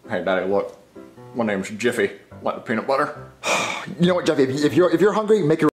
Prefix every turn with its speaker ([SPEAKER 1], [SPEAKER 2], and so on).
[SPEAKER 1] Hey, Daddy, look. My name's Jiffy. Like the peanut butter.
[SPEAKER 2] You know what, Jeffy? If you're hungry, make your